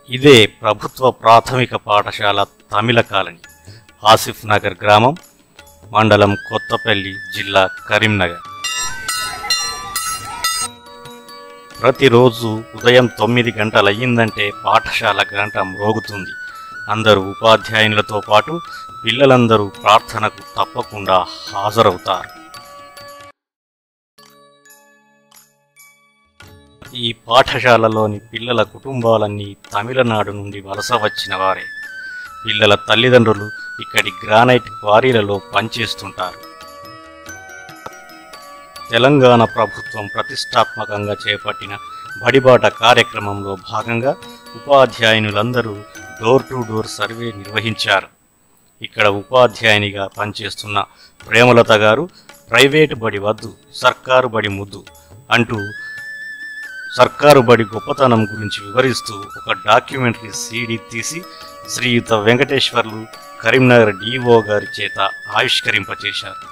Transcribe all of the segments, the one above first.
ఇదే ప్రభుత్వ ప్రాథమిక పాఠశాల తమిళ కాలనీ, ఆసిఫ్ నగర్ గ్రామం, మండలం కొత్తపల్లి, జిల్లా కరీంనగర్. ప్రతిరోజు ఉదయం 9 గంటలయ్యిందంటే పాఠశాల గంట మ్రోగుతుంది. అందరూ ఉపాధ్యాయులతో పాటు పిల్లలందరూ ప్రార్థనకు తప్పకుండా హాజరవుతారు. ఈ పాఠశాలలోని పిల్లల కుటుంబాలన్నీ తమిళనాడు నుండి వలస వచ్చిన వారే. పిల్లల తల్లిదండ్రులు ఇక్కడి గ్రానైట్ క్వారీలలో పనిచేస్తుంటారు. తెలంగాణ ప్రభుత్వం ప్రతిష్టాత్మకంగా చేపట్టిన బడిబాట కార్యక్రమంలో భాగంగా ఉపాధ్యాయునులందరూ డోర్ టు డోర్ సర్వే నిర్వహించారు. ఇక్కడ ఉపాధ్యాయునిగా పనిచేస్తున్న ప్రేమలత గారు ప్రైవేటు బడి వద్దు, సర్కారు బడి ముద్దు అంటూ సర్కారు బడి గొప్పతనం గురించి వివరిస్తూ ఒక డాక్యుమెంటరీ సీడీ తీసి శ్రీయుత వెంకటేశ్వర్లు కరీంనగర్ డిఓ గారి చేత ఆవిష్కరింపచేశారు.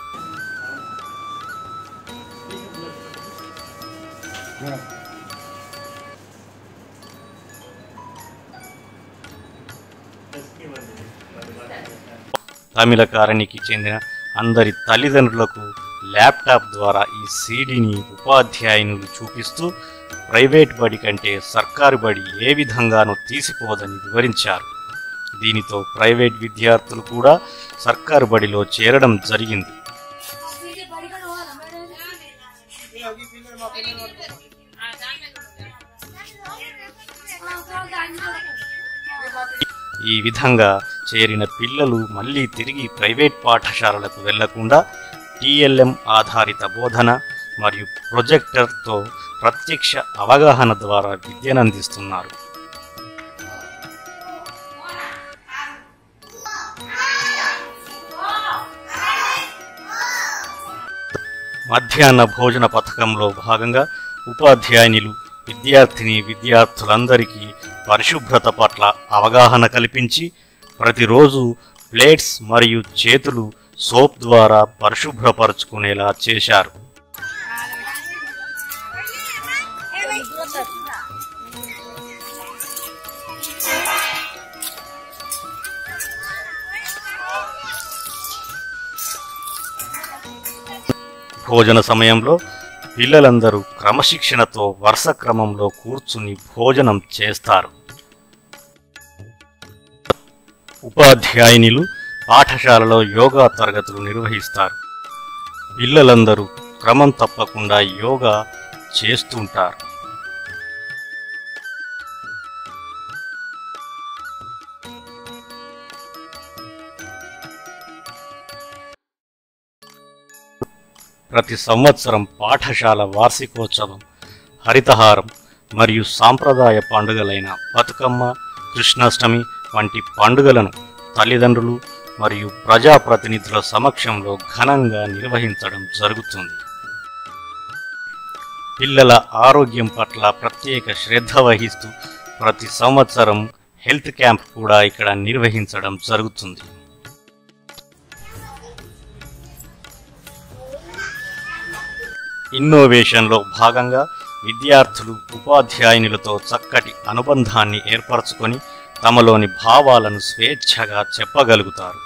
తమిళ కాలనీకి చెందిన అందరి తల్లిదండ్రులకు ల్యాప్టాప్ ద్వారా ఈ సీడీని ఉపాధ్యాయునులు చూపిస్తూ ప్రైవేట్ బడి కంటే సర్కారు బడి ఏ విధంగానూ తీసిపోదని వివరించారు. దీనితో ప్రైవేట్ విద్యార్థులు కూడా సర్కారు బడిలో చేరడం జరిగింది. ఈ విధంగా చేరిన పిల్లలు మళ్ళీ తిరిగి ప్రైవేట్ పాఠశాలలకు వెళ్లకుండా టీఎల్ఎం ఆధారిత బోధన మరియు ప్రొజెక్టర్తో ప్రత్యక్ష అవగాహన ద్వారా విద్యనందిస్తున్నారు. మధ్యాహ్న భోజన పథకంలో భాగంగా ఉపాధ్యాయునులు విద్యార్థులందరికీ పరిశుభ్రత పట్ల అవగాహన కల్పించి ప్రతిరోజు ప్లేట్స్ మరియు చేతులు సోప్ ద్వారా పరిశుభ్రపరచుకునేలా చేశారు. భోజన సమయంలో పిల్లలందరూ క్రమశిక్షణతో వరుస క్రమంలో కూర్చుని భోజనం చేస్తారు. ఉపాధ్యాయునులు పాఠశాలలో యోగా తరగతులు నిర్వహిస్తారు. పిల్లలందరూ క్రమం తప్పకుండా యోగా చేస్తుంటారు. ప్రతి సంవత్సరం పాఠశాల వార్షికోత్సవం, హరితహారం మరియు సాంప్రదాయ పండుగలైన బతుకమ్మ, కృష్ణాష్టమి వంటి పండుగలను తల్లిదండ్రులు మరియు ప్రజాప్రతినిధుల సమక్షంలో ఘనంగా నిర్వహించడం జరుగుతుంది. పిల్లల ఆరోగ్యం పట్ల ప్రత్యేక శ్రద్ధ వహిస్తూ ప్రతి సంవత్సరం హెల్త్ క్యాంప్ కూడా ఇక్కడ నిర్వహించడం జరుగుతుంది. ఇన్నోవేషన్లో భాగంగా విద్యార్థులు ఉపాధ్యాయునులతో చక్కటి అనుబంధాన్ని ఏర్పరచుకొని తమలోని భావాలను స్వేచ్ఛగా చెప్పగలుగుతారు.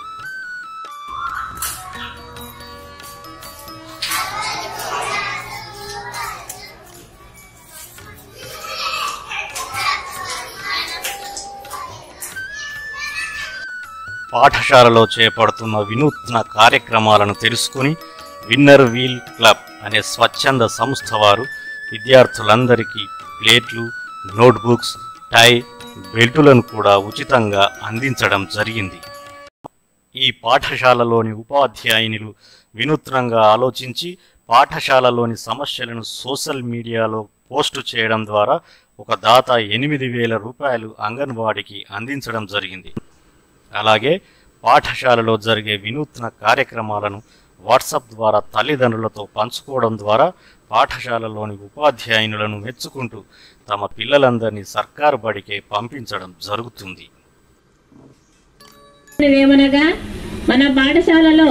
పాఠశాలలో చేపడుతున్న వినూత్న కార్యక్రమాలను తెలుసుకుని విన్నర్ వీల్ క్లబ్ అనే స్వచ్ఛంద సంస్థ వారు విద్యార్థులందరికీ ప్లేట్లు, నోట్బుక్స్, టై, బెల్టులను కూడా ఉచితంగా అందించడం జరిగింది. ఈ పాఠశాలలోని ఉపాధ్యాయునులు వినూత్నంగా ఆలోచించి పాఠశాలలోని సమస్యలను సోషల్ మీడియాలో పోస్టు చేయడం ద్వారా ఒక దాత 8,000 రూపాయలు అంగన్వాడీకి అందించడం జరిగింది. అలాగే పాఠశాలలో జరిగే వినూత్న కార్యక్రమాలను వాట్సాప్ ద్వారా తల్లిదండ్రులతో పంచుకోవడం ద్వారా పాఠశాలలోని ఉపాధ్యాయునులను మెచ్చుకుంటూ తమ పిల్లలందరినీ సర్కారు బడికే పంపించడం జరుగుతుంది. మన పాఠశాలలో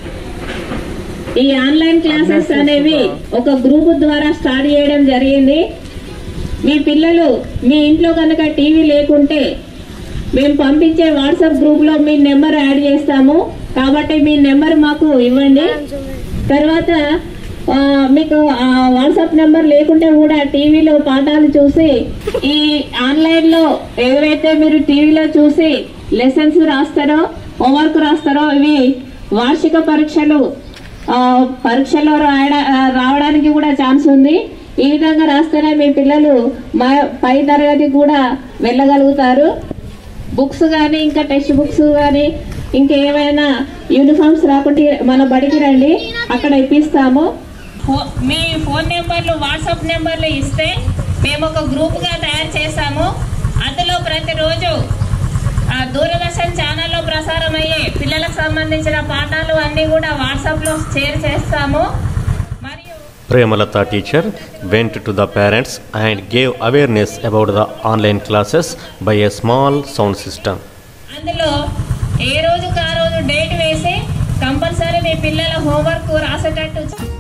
ఈ ఆన్లైన్ క్లాసెస్ అనేవి ఒక గ్రూప్ ద్వారా స్టార్ట్ చేయడం జరిగింది. మీ పిల్లలు మీ ఇంట్లో కనుక టీవీ లేకుంటే మేము పంపించే వాట్సాప్ గ్రూప్లో మీ నెంబర్ యాడ్ చేస్తాము, కాబట్టి మీ నెంబర్ మాకు ఇవ్వండి. తర్వాత మీకు వాట్సాప్ నెంబర్ లేకుంటే కూడా టీవీలో పాఠాలు చూసి ఈ ఆన్లైన్లో ఏవైతే మీరు టీవీలో చూసి లెసన్స్ రాస్తారో, హోంవర్క్ రాస్తారో, ఇవి వార్షిక పరీక్షలో రావడానికి కూడా ఛాన్స్ ఉంది. ఈ విధంగా రాస్తేనే మీ పిల్లలు పై తరగతి కూడా వెళ్ళగలుగుతారు. బుక్స్ కానీ ఇంకా టెక్స్ట్ బుక్స్ కానీ ఇంకేమైనా యూనిఫామ్స్ రాకుంటే మన బడికి రండి, అక్కడ ఇప్పిస్తాము. మీ ఫోన్ నెంబర్లు వాట్సాప్ నెంబర్లు ఇస్తే మేము ఒక గ్రూప్గా తయారు చేస్తాము. అందులో ప్రతిరోజు దూరదర్శన్ ఛానల్లో ప్రసారం అయ్యే పిల్లలకు సంబంధించిన పాఠాలు అన్నీ కూడా వాట్సాప్లో షేర్ చేస్తాము. మరియు Premalata teacher went to the parents and gave awareness about the online classes by a small sound system. అందులో ఏ రోజుకి ఆ రోజు డేట్ వేసి కంపల్సరీ మీ పిల్లల హోంవర్క్ రాసేటట్టు.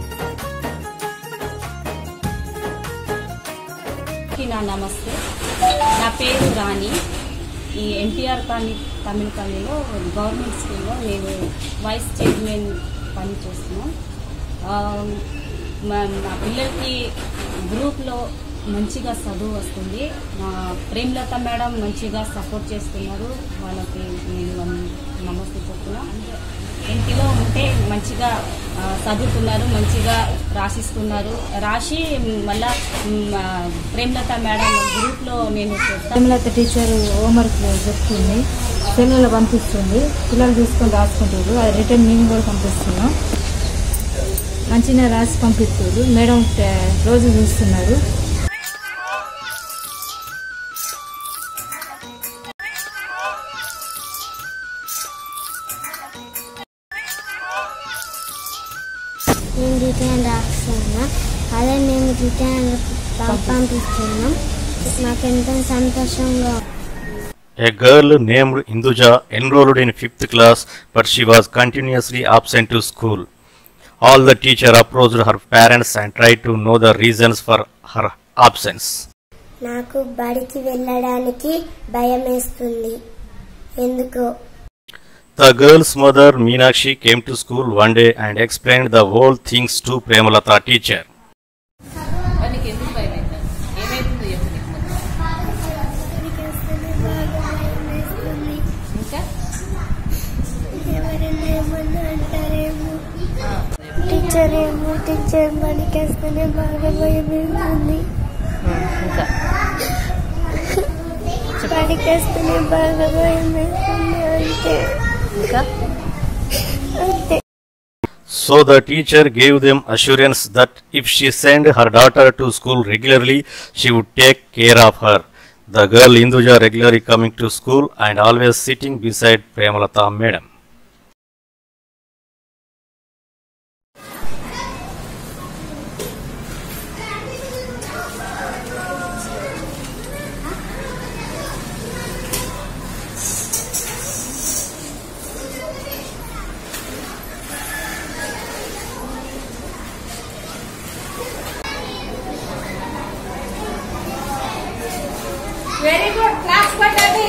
నమస్తే, నా పేరు రాణి. ఈ ఎన్టీఆర్ తమిళ కాలనీలో గవర్నమెంట్ స్కూల్లో నేను వైస్ చైర్మన్ పని చేస్తున్నాను. నా పిల్లలకి గ్రూప్లో మంచిగా చదువు వస్తుంది. మా ప్రేమలత మేడం మంచిగా సపోర్ట్ చేస్తున్నారు. వాళ్ళకి నేను నమస్తే చెప్తున్నా. ఇంటిలో ఉంటే మంచిగా చదువుతున్నారు, మంచిగా రాసిస్తున్నారు. రాసి మళ్ళా ప్రేమలత మేడం గ్రూప్లో నేను ప్రేమలత టీచర్ హోంవర్క్ చెప్తుంది, సెల్లులో పంపిస్తుంది, పిల్లలు తీసుకొని రాసుకుంటారు. అది రిటర్న్ మేము కూడా పంపిస్తున్నాం. మంచిగా రాసి పంపిస్తారు. మేడం రోజు చూస్తున్నారు. నేను రిటర్న్ రాస్తున్నా, అదే మేము రిటర్న్ పంపిస్తున్నాం. మాకెంతో సంతోషంగా. A girl named Induja enrolled in 5th class, but she was continuously absent to school. All the teacher approached her parents and tried to know the reasons for her absence. నాకు బడికి వెళ్ళడానికి భయమేస్తుంది. ఎందుకో. The girl's mother Meenakshi came to school one day and explained the whole things to Premalata teacher. Teacher బడికేస్తేనే బాగా భయమేస్తుంది. బడికేస్తేనే బాగా భయమేస్తుంది. అంతే. So the teacher gave them assurance that if she sent her daughter to school regularly, she would take care of her. The girl Induja regularly coming to school and always sitting beside Premalata madam. Very good, class కొట్టండి.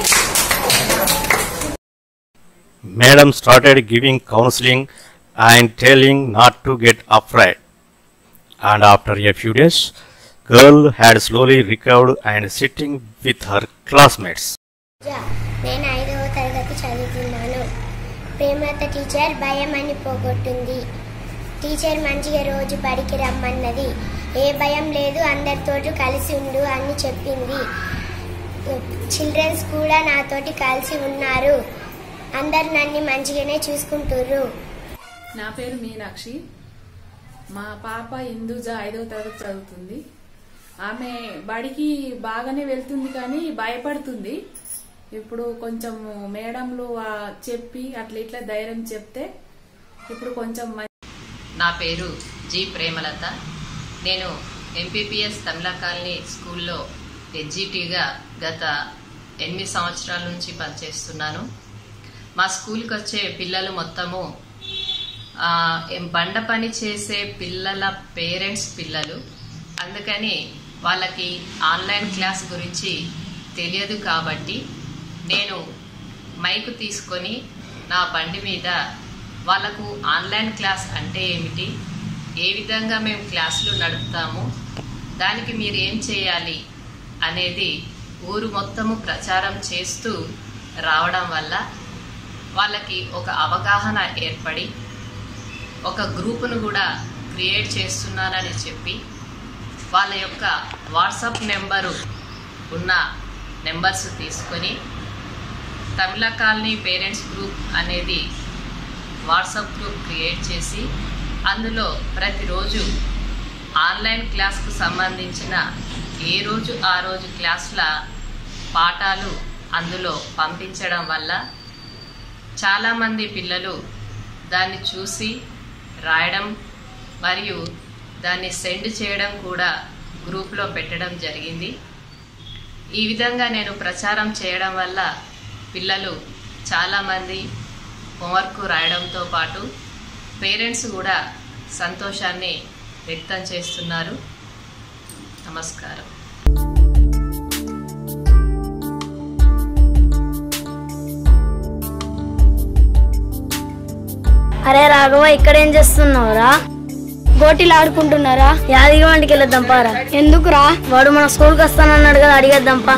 Madam started giving counseling and telling not to get afraid. And after a few days, girl had slowly recovered and sitting with her classmates. నేను 5వ తరగతి చదువుతున్నాను. Premalatha teacher భయం అని పోగొట్టింది. Teacher మంచిగా రోజు బడికి రమ్మన్నది. ఏ భయం లేదు, అందరితోటి కలిసి ఉండు అని చెప్పింది. చిల్డ్రన్స్ కూడా నాతోటి కలిసి ఉన్నారు. అందరు నన్ను మంచిగానే చూసుకుంటారు. నా పేరు మీనాక్షి. మా పాప ఇందుజ 5వ తరగతి చదువుతుంది. ఆమె బడికి బాగానే వెళ్తుంది కానీ భయపడుతుంది. ఇప్పుడు కొంచెం మేడంలు చెప్పి అట్లా ఇట్లా ధైర్యం చెప్తే ఇప్పుడు కొంచెం. నా పేరు జి ప్రేమలత. నేను ఎంపీపీఎస్ తమిళ కాలనీ స్కూల్లో ఎడ్జిటీగా గత 8 సంవత్సరాల నుంచి పనిచేస్తున్నాను. మా స్కూల్కి వచ్చే పిల్లలు మొత్తము బండ పని చేసే పిల్లల పేరెంట్స్ పిల్లలు. అందుకని వాళ్ళకి ఆన్లైన్ క్లాస్ గురించి తెలియదు కాబట్టి నేను మైకు తీసుకొని నా బండి మీద వాళ్ళకు ఆన్లైన్ క్లాస్ అంటే ఏమిటి, ఏ విధంగా మేము క్లాసులు నడుపుతాము, దానికి మీరు ఏం చేయాలి అనేది ఊరు మొత్తము ప్రచారం చేస్తూ రావడం వల్ల వాళ్ళకి ఒక అవగాహన ఏర్పడి ఒక గ్రూపును కూడా క్రియేట్ చేస్తున్నానని చెప్పి వాళ్ళ యొక్క వాట్సాప్ నెంబరు ఉన్న నెంబర్స్ తీసుకొని తమిళ కాలనీ పేరెంట్స్ గ్రూప్ అనేది వాట్సాప్ గ్రూప్ క్రియేట్ చేసి అందులో ప్రతిరోజు ఆన్లైన్ క్లాస్కు సంబంధించిన ఏ రోజు ఆ రోజు క్లాసుల పాఠాలు అందులో పంపించడం వల్ల చాలామంది పిల్లలు దాన్ని చూసి రాయడం మరియు దాన్ని సెండ్ చేయడం కూడా గ్రూప్లో పెట్టడం జరిగింది. ఈ విధంగా నేను ప్రచారం చేయడం వల్ల పిల్లలు చాలామంది హోంవర్క్ రాయడంతో పాటు పేరెంట్స్ కూడా సంతోషాన్ని వ్యక్తం చేస్తున్నారు. నమస్కారం. అరే రాఘవ, ఇక్కడేం చేస్తున్నావురా? గోటీలు ఆడుకుంటున్నారా? యాదగిరి వంటికి వెళ్ళొద్దాం పారా. ఎందుకురా? వాడు మన స్కూల్కి వస్తానన్నాడు కదా, అడిగేద్దాంపా.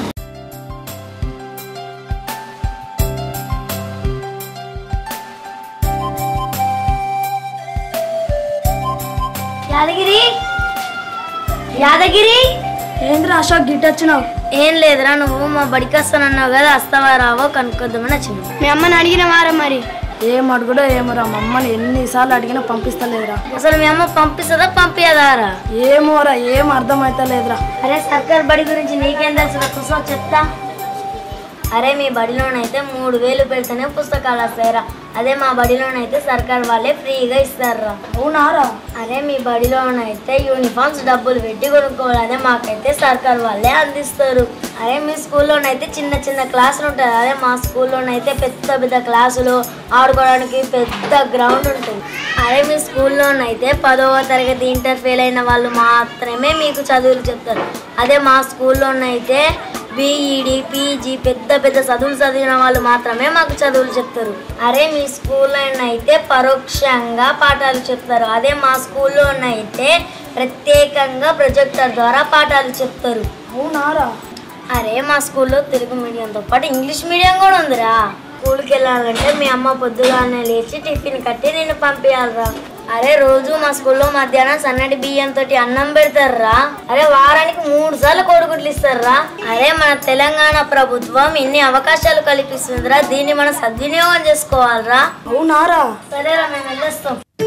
యాదగిరి, యాదగిరి. ఏంద్రా అశోక్ గిట్ వచ్చినావు? ఏం లేదురా, నువ్వు మా బడికి వస్తానన్నావు కదా, వస్తావా రావో కనుక్కొద్దామని వచ్చినావు. మీ అమ్మని అడిగిన వారా? మరి ఏం అడుగుడో ఏమోరా, మా అమ్మని ఎన్నిసార్లు అడిగినా పంపిస్తలేదురా. అసలు మీ అమ్మ పంపిస్తుందా పంపించదారా? ఏమోరా, ఏం అర్థమైతలేదురా. అరే సర్కార్ బడి గురించి నీకేం తెలుసు? కూర్చో చెప్తా. అరే మీ బడిలోనైతే 3000 పెడితేనే పుస్తకాలు వస్తాయిరా, అదే మా బడిలోనైతే సర్కార్ వాళ్ళే ఫ్రీగా ఇస్తారా. అవునారా? అరే మీ బడిలోనైతే యూనిఫామ్స్ డబ్బులు పెట్టి కొనుక్కోవాలి, అదే మాకైతే సర్కార్ వాళ్ళే అందిస్తారు. అరే మీ స్కూల్లోనైతే చిన్న చిన్న క్లాసులు ఉంటాయి, అదే మా స్కూల్లోనైతే పెద్ద పెద్ద క్లాసులు, ఆడుకోవడానికి పెద్ద గ్రౌండ్ ఉంటుంది. అరే మీ స్కూల్లోనైతే 10వ తరగతి ఇంటర్ ఫెయిల్ అయిన వాళ్ళు మాత్రమే మీకు చదువులు చెప్తారు, అదే మా స్కూల్లోనైతే బీఈడి పీజీ పెద్ద పెద్ద చదువులు చదివిన వాళ్ళు మాత్రమే మాకు చదువులు చెప్తారు. అరే మీ స్కూల్లోనైతే పరోక్షంగా పాఠాలు చెప్తారు, అదే మా స్కూల్లోనైతే ప్రత్యేకంగా ప్రొజెక్టర్ ద్వారా పాఠాలు చెప్తారు. అవునారా? అరే మా స్కూల్లో తెలుగు మీడియంతో పాటు ఇంగ్లీష్ మీడియం కూడా ఉందిరా. స్కూల్కి వెళ్ళాలంటే మీ అమ్మ పొద్దుగానే లేచి టిఫిన్ కట్టి నేను పంపించాలరా. అరే రోజు మా స్కూల్లో మధ్యాహ్నం సన్నటి బియ్యంతో అన్నం పెడతారా. అరే వారానికి 3 సార్లు కోడిగుడ్లు ఇస్తారా. అరే మన తెలంగాణ ప్రభుత్వం ఇన్ని అవకాశాలు కల్పిస్తుందిరా, దీన్ని మనం సద్వినియోగం చేసుకోవాలరా. అవునారా? సరేరా, మేము వెళ్ళొస్తాం.